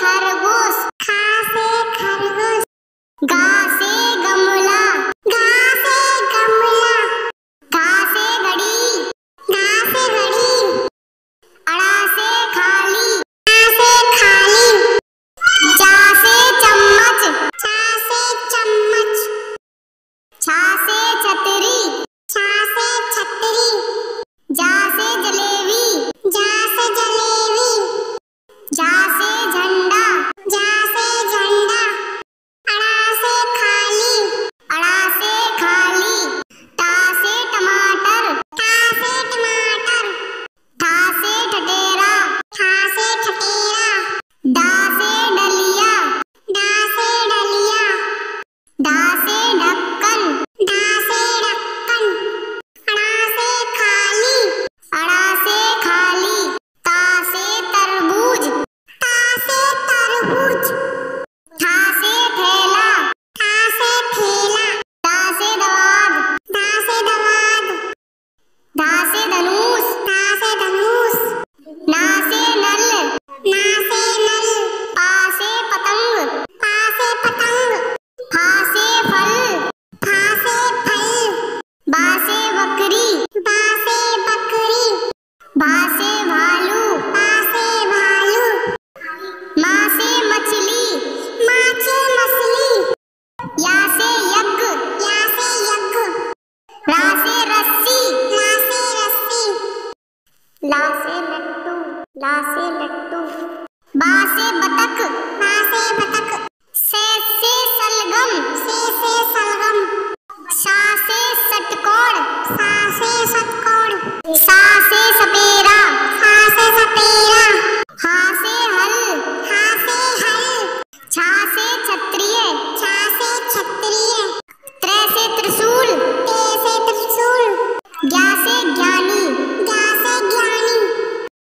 खरगोश, खा से खरगोश। गा से गमला, गा से गमला। घा से घड़ी, घा से घड़ी। अड़ा से खाली, आ से खाली। जा से चम्मच, चा से चम्मच। छा से छतरी, छा से छतरी। जा से जलेबी, जा से जलेबी। झा से झंडा, झा से झंडा। अड़ा से खाली, अड़ा से खाली। टा से टमाटर, टा से टमाटर। ठा से ठठेरा, ठा से ठठेरा। डा से डलिया, डा से डलिया। ढा से ढक्कन, ढा से ढक्कन। अड़ा से खाली, अड़ा से खाली। ता से तरबूज, ता से तरबूज। था से थैला, था से थैला। दा से दवाद, दा से दवाद। धा से धनुष, धा से धनुष। ना से नल, ना से नल। पा से पतंग, पा से पतंग। फा से फल, फा से फल। बा से बकरी, बा से बकरी। भा से भालू, भा से भालू। मा से मछली, मा से मछली। या से यज्ञ, या से यज्ञ। रा से रस्सी, ला से रस्सी। ला से लट्टू, ला से लट्टू। बा से बतख, बा से बतख।